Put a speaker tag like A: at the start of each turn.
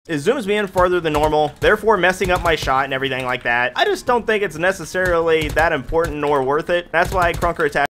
A: It zooms me in farther than normal, therefore messing up my shot and everything like that. I just don't think it's necessarily that important nor worth it. That's why Crunker attack